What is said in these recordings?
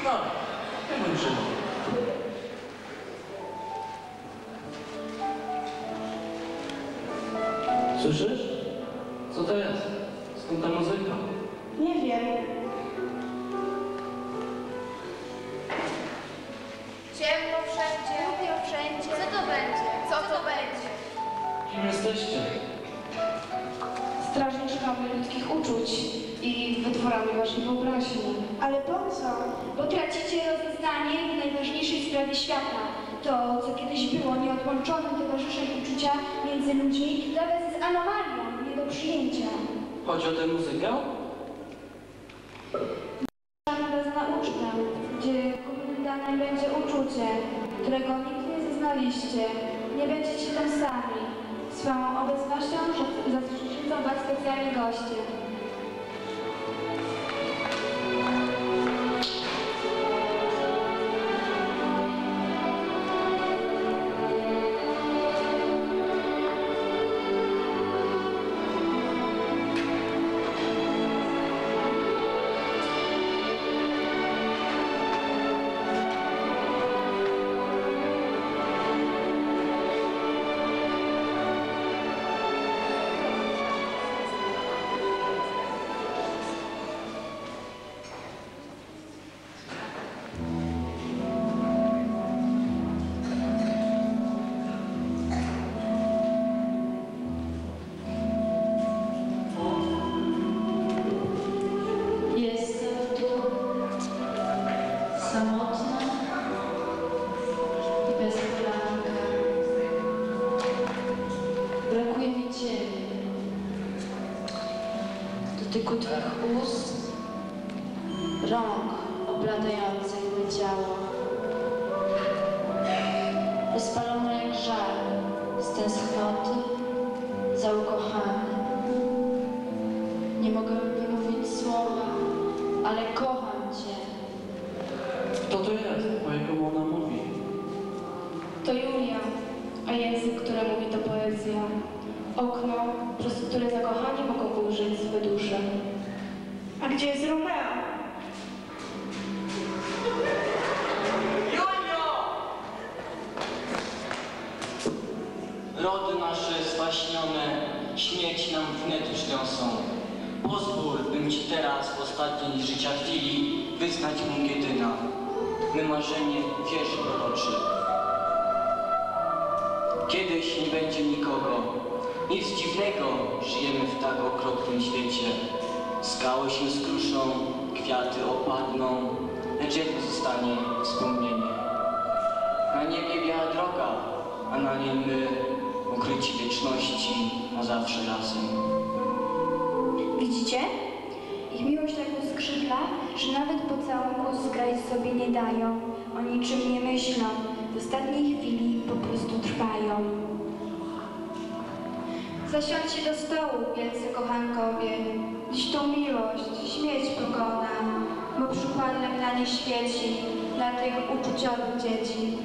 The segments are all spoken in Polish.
No, nie bądź żywą. Słyszysz? Co to jest? Skąd ta muzyka? Nie wiem. Ciemno wszędzie, głupio wszędzie. Co to będzie? Co to będzie? Kim jesteście? Strażniczkami ludzkich uczuć i wytworami waszej wyobraźni. Ale po co? Bo tracicie rozeznanie w najważniejszej sprawie świata. To, co kiedyś było nieodłączonym towarzyszem uczucia między ludźmi, teraz jest anomalią, nie do przyjęcia. Chodzi o tę muzykę? Was nauczkę, gdzie komendntem będzie uczucie, którego nigdy nie zaznaliście. Nie będziecie tam sami. Swoją obecnością zaszczycą was specjalni goście. Dotyku twych ust, rąk obladających me ciało. Rozpalone jak żar z tęsknoty za ukochany. Nie mogę wymówić słowa, ale kocham cię. Kto to jest? O jaką ona mówi? To Julia, a język, który mówi to poezja. Okno, przez które zakochani mogą ujrzeć swe dusze. A gdzie jest Romeo? Rody nasze spaśnione, śmierć nam wnet już niosą. Pozwól, bym ci teraz w ostatniej życia chwili wyznać mu jedyna, me marzenie wierszy proroczy. Kiedyś nie będzie nikogo, nic dziwnego, żyjemy w tak okropnym świecie. Skały się skruszą, kwiaty opadną, lecz jedno zostanie wspomnienie. Na niebie biała droga, a na niej my, ukryci wieczności, na zawsze razem. Widzicie? Ich miłość tak uskrzydla, że nawet pocałunku zgrać sobie nie dają. O niczym nie myślą, w ostatniej chwili po prostu trwają. Zasiądźcie do stołu, wielcy kochankowie. Dziś tą miłość, śmierć pokona, bo przykładem dla niej świeci, dla tych uczuciowych dzieci.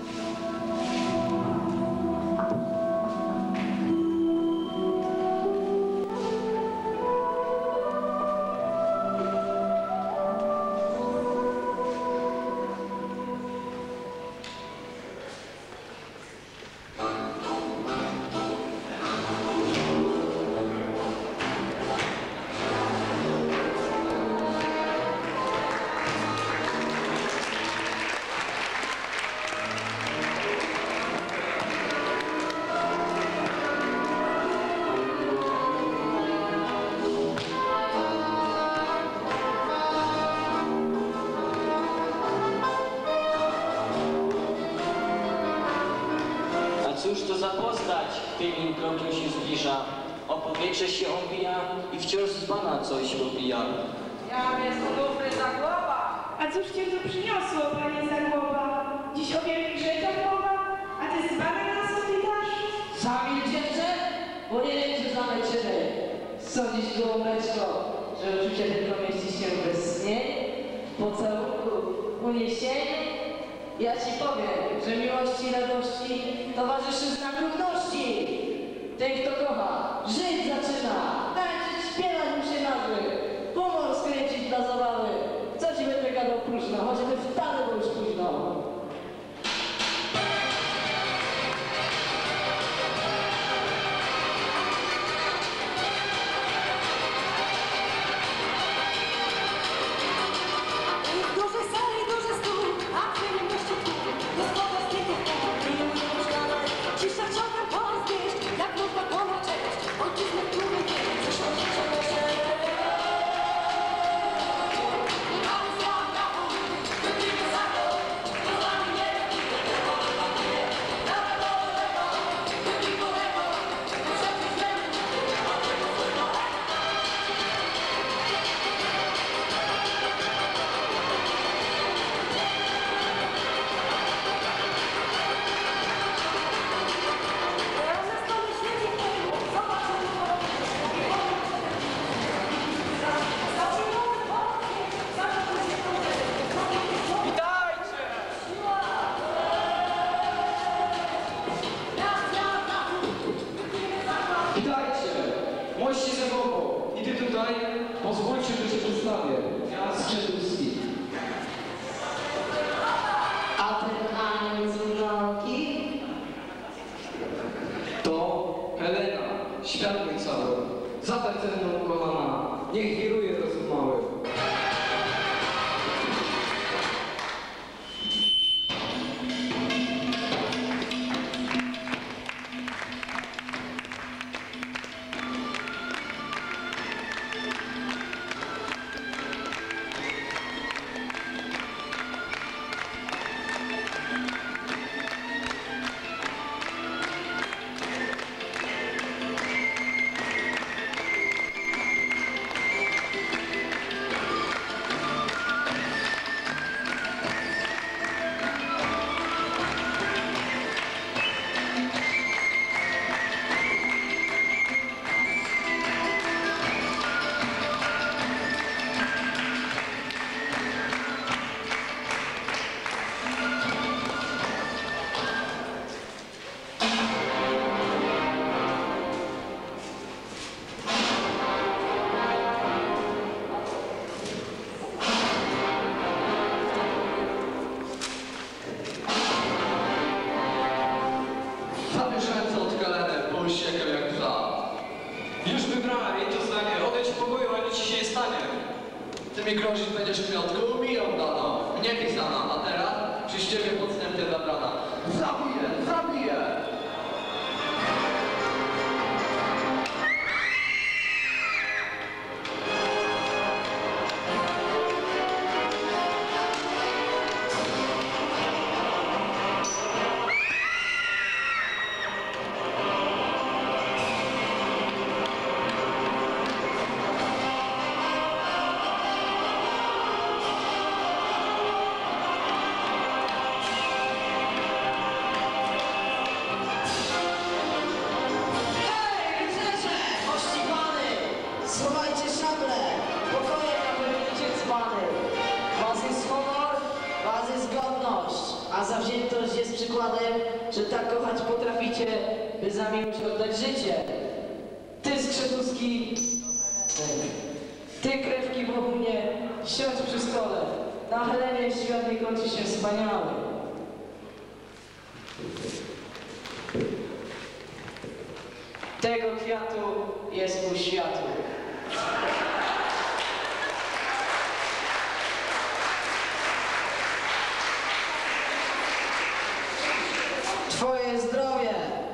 Cóż to za postać, chwiejnym krokiem się zbliża. O powietrze się obija i wciąż z pana coś obija. Ja jestem dobry Zagłoba. A cóż cię tu przyniosło, panie Zagłoba? Dziś o wielkich rzeczach mowa, a ty z panem nas witasz? Sami dziewczę, bo nie wiem, czy znamy czyny. Sądzisz, gołąbeczko, że uczucie tylko mieści się we śnie, pocałunku, uniesieniu? Ja ci powiem, że miłości i radości towarzyszy znak równości. Ten, kto kocha, żyć zaczyna, tańczyć, śpiewać mu się nagły, humor skręcić dla zabawy. Co ci będę gadał próżno, choćby mi grozić będziesz kwiatku, mi oddana, mnie pisana, a teraz przez ciebie podstępnie zabrana. Zabiję, zabiję! A zawziętość jest przykładem, że tak kochać potraficie, by za miłość oddać życie. Ty Skrzetuski, ty krewki Bohunie, siądź przy stole. Na Helenie świat nie kończy się wspaniały. Tego kwiatu jest pół światu. Twoje zdrowie!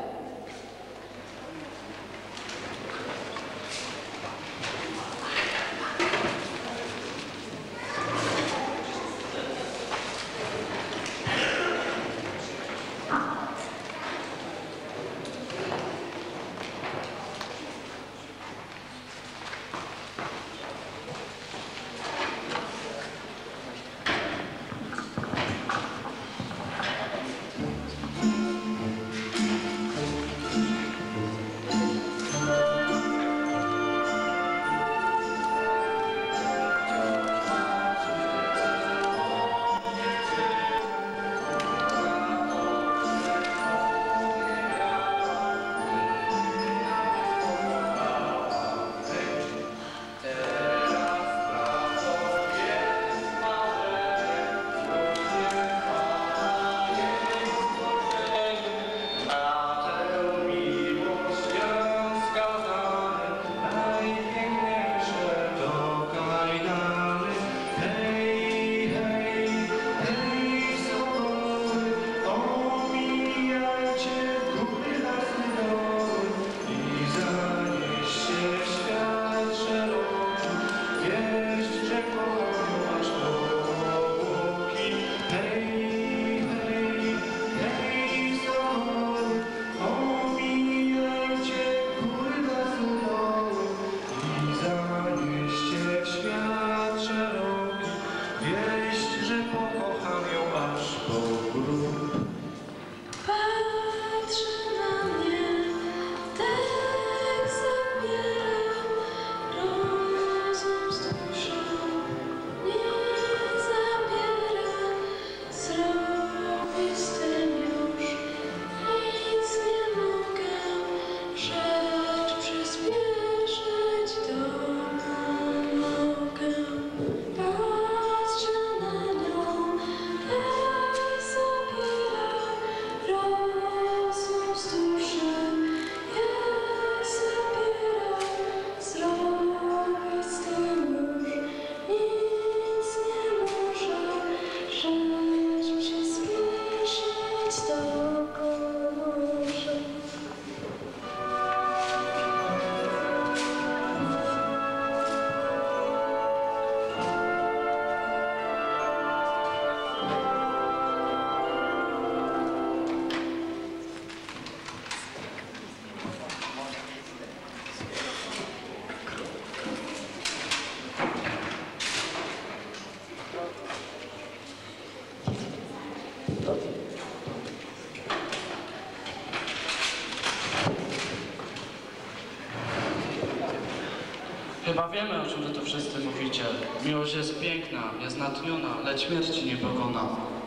Chyba wiemy, o czym wy tu wszyscy mówicie. Miłość jest piękna, jest natchniona, lecz śmierci nie pokona.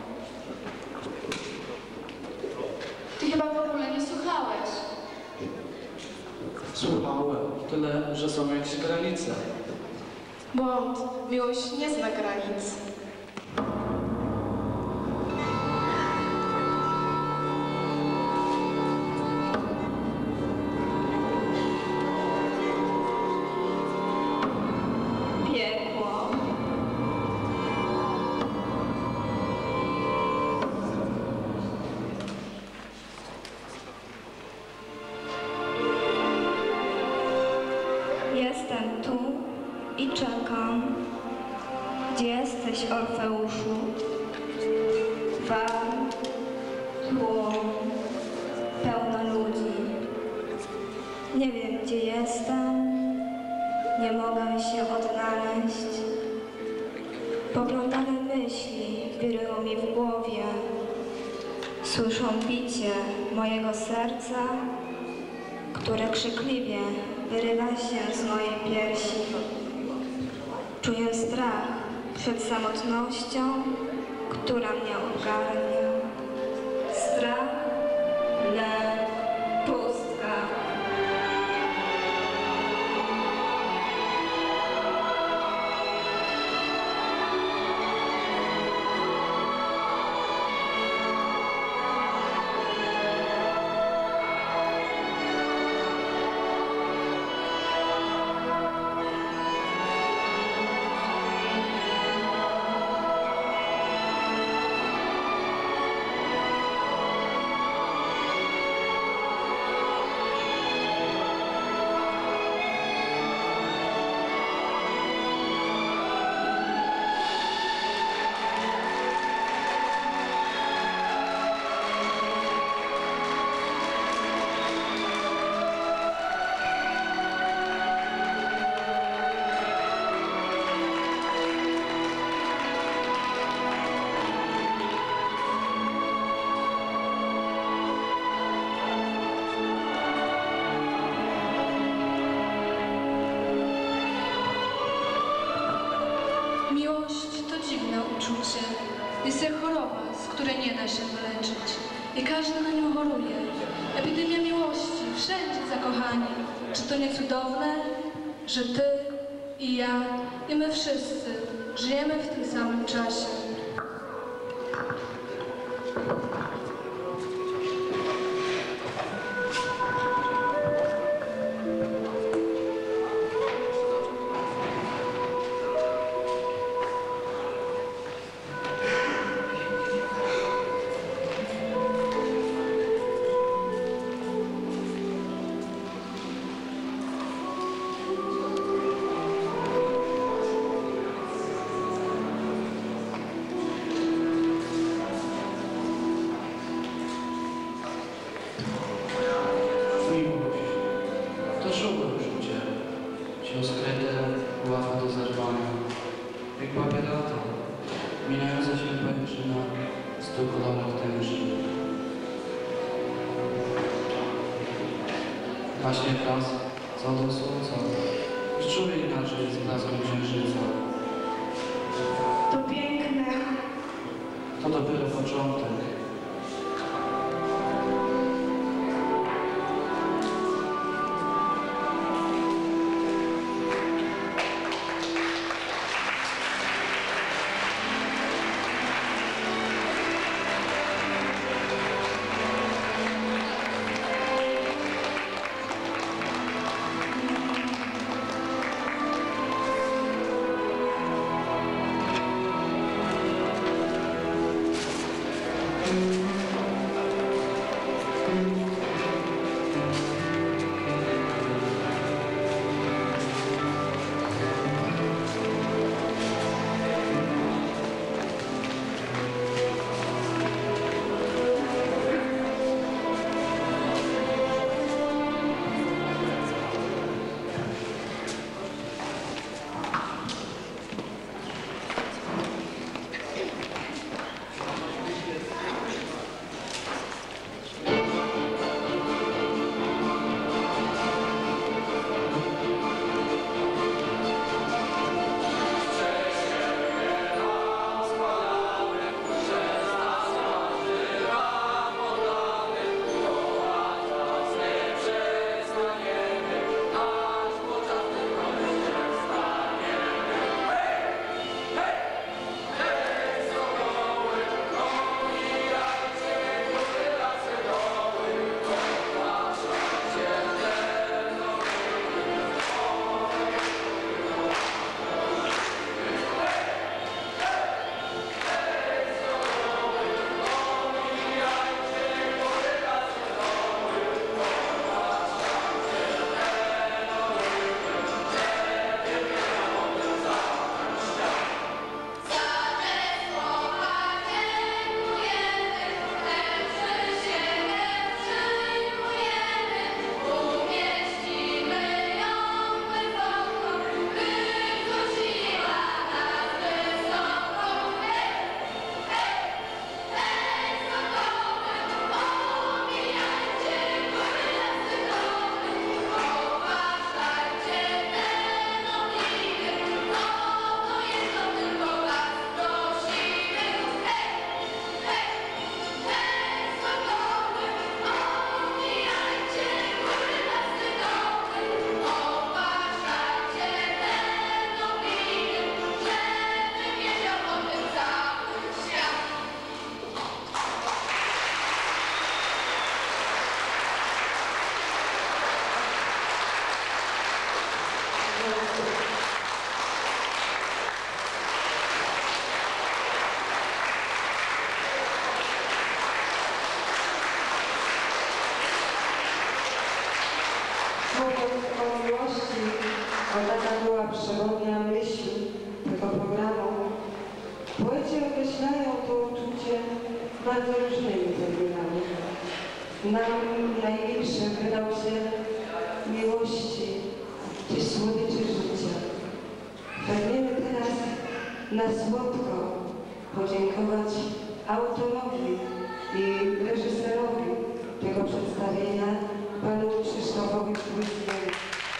Ty chyba w ogóle nie słuchałeś. Słuchałem, tyle, że są jakieś granice. Błąd. Miłość nie zna granic. Piekło. Orfeuszu. Wał, tłum, pełno ludzi. Nie wiem, gdzie jestem, nie mogę się odnaleźć. Poplątane myśli wirują mi w głowie. Słyszą bicie mojego serca, które krzykliwie wyrywa się z mojej piersi. Czuję strach przed samotnością, która mnie ogarnia. Strach, lęk, pustka. Jest jak choroba, z której nie da się wyleczyć. I każdy na nią choruje. Epidemia miłości, wszędzie zakochani. Czy to nie cudowne, że ty i ja, i my wszyscy żyjemy w tym samym czasie? Właśnie wraz co do słońca, już czuję inaczej z blaskiem księżyca. To piękne. To dopiero początek. Opowieść o miłości, bo taka była przewodnia myśl tego programu. Poeci określają to uczucie bardzo różnymi terminami. Nam najmilszym wydał się miłości czy słodyczy życia. Pragniemy teraz na słodko podziękować autorowi i reżyserowi tego przedstawienia, panu Krzysztofowi Płyskiemu.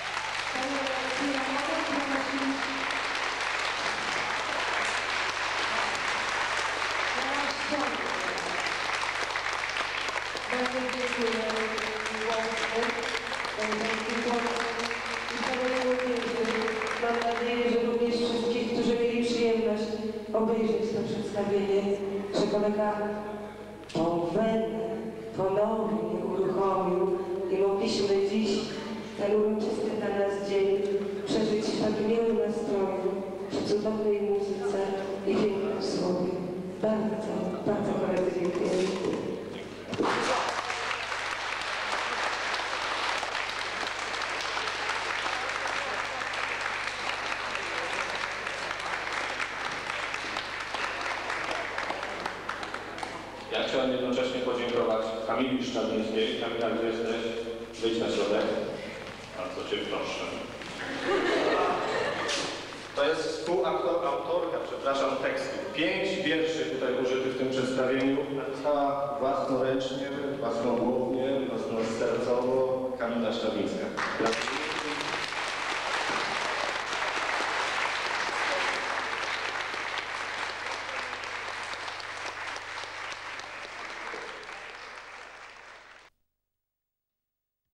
Bardzo dziękuję mam nadzieję, że również wszystkich, którzy mieli przyjemność obejrzeć to przedstawienie, że kolega tą wenę ponownie uruchomił i mogliśmy dziś ten uroczysty dla nas dzień przeżyć w tak miłym nastroju, przy cudownej muzyce i pięknym słowie. Bardzo, bardzo koledzy dziękuję. Ja chciałem jednocześnie podziękować Kamili Szczawińskiej. Kamila, gdzie jesteś? Wyjdź na środek. Bardzo Cię proszę. To jest współautorka, przepraszam, tekstu. 5 wierszy tutaj użytych w tym przedstawieniu napisała własnoręcznie, własnomównie, własnosercowo Kamila Szczawińska.